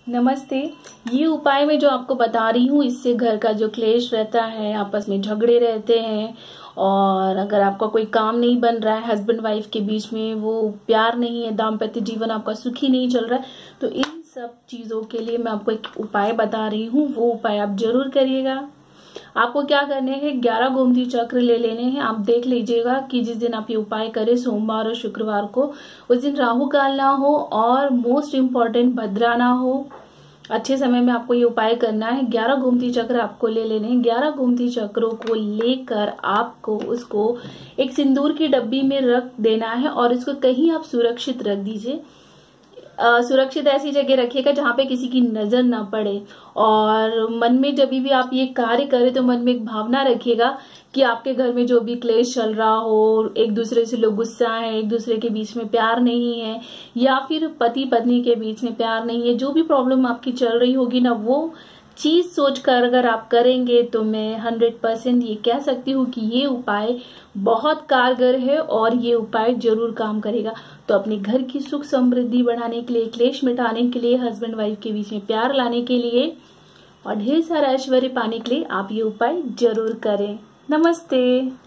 नमस्ते। ये उपाय मैं जो आपको बता रही हूँ, इससे घर का जो क्लेश रहता है, आपस में झगड़े रहते हैं और अगर आपका कोई काम नहीं बन रहा है, हस्बैंड वाइफ के बीच में वो प्यार नहीं है, दाम्पत्य जीवन आपका सुखी नहीं चल रहा है, तो इन सब चीज़ों के लिए मैं आपको एक उपाय बता रही हूँ। वो उपाय आप जरूर करिएगा। आपको क्या करने हैं, 11 गोमती चक्र ले लेने हैं। आप देख लीजिएगा कि जिस दिन आप ये उपाय करें, सोमवार और शुक्रवार को, उस दिन राहु काल ना हो और मोस्ट इम्पॉर्टेंट भद्रा ना हो। अच्छे समय में आपको ये उपाय करना है। 11 गोमती चक्र आपको ले लेने हैं। 11 गोमती चक्रों को लेकर आपको उसको एक सिंदूर की डब्बी में रख देना है और इसको कहीं आप सुरक्षित रख दीजिए। सुरक्षित ऐसी जगह रखिएगा जहां पे किसी की नजर ना पड़े। और मन में जब भी आप ये कार्य करें तो मन में एक भावना रखिएगा कि आपके घर में जो भी क्लेश चल रहा हो, एक दूसरे से लोग गुस्सा है, एक दूसरे के बीच में प्यार नहीं है, या फिर पति पत्नी के बीच में प्यार नहीं है, जो भी प्रॉब्लम आपकी चल रही होगी ना, वो चीज सोचकर अगर आप करेंगे तो मैं 100% ये कह सकती हूँ कि ये उपाय बहुत कारगर है और ये उपाय जरूर काम करेगा। तो अपने घर की सुख समृद्धि बढ़ाने के लिए, क्लेश मिटाने के लिए, हस्बैंड वाइफ के बीच में प्यार लाने के लिए और ढेर सारा ऐश्वर्य पाने के लिए आप ये उपाय जरूर करें। नमस्ते।